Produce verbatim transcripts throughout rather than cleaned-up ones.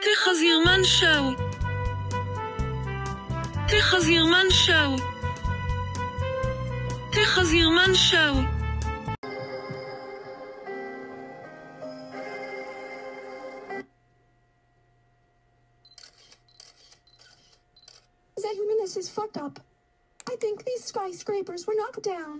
تخزيرمان شو تخزيرمان شو تخزيرمان شو Zehumanis is fucked up. I think these skyscrapers were knocked down.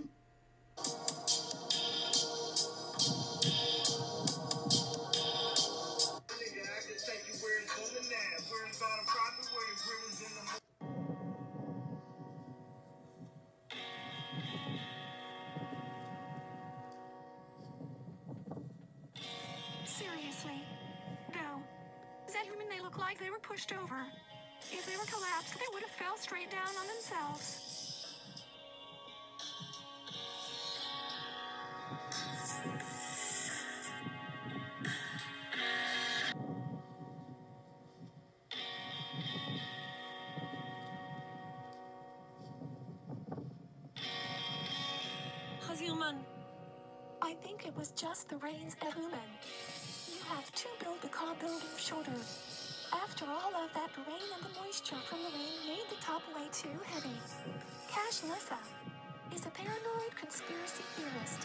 Seriously? No. Zehuman, they look like they were pushed over. If they were collapsed, they would have fell straight down on themselves. خزيرمان. I think it was just the rains, Zehuman. You have to build the car building shorter. After all of that rain and the moisture from the rain made the top way too heavy. Cash Lissa is a paranoid conspiracy theorist.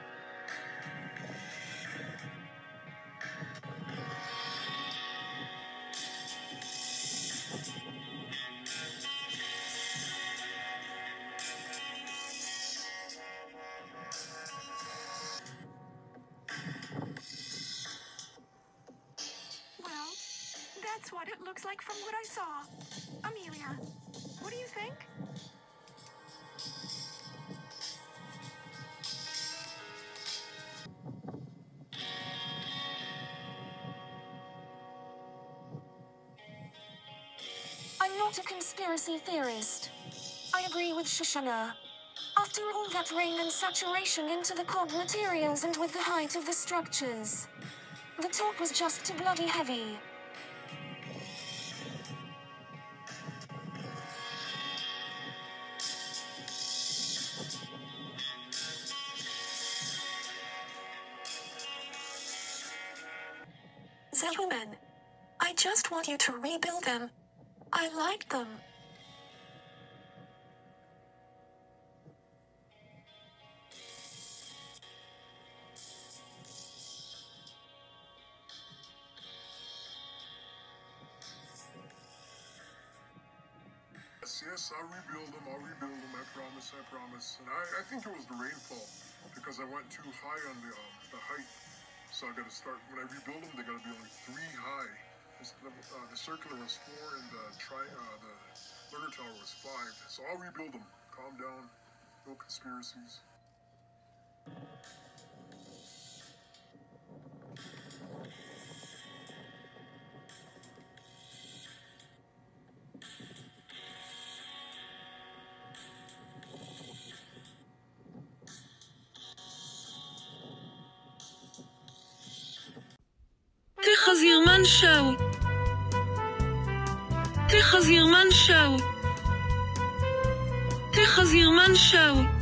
Well, that's what it looks like from what I saw. Amelia, what do you think? I'm not a conspiracy theorist. I agree with Shoshana. After all that rain and saturation into the cold materials and with the height of the structures, the top was just too bloody heavy. Zehuman, I just want you to rebuild them. I like them. Yes, yes, I'll rebuild them, I'll rebuild them, I promise, I promise. And I, I think it was the rainfall, because I went too high on the, um, the height. So I gotta start, when I rebuild them, they gotta be only three high. The, uh, the circular was four and the tri uh, the Lurker Tower was five. So I'll rebuild them. Calm down. No conspiracies. تخزيرمان شو تخزيرمان شو تخزيرمان شو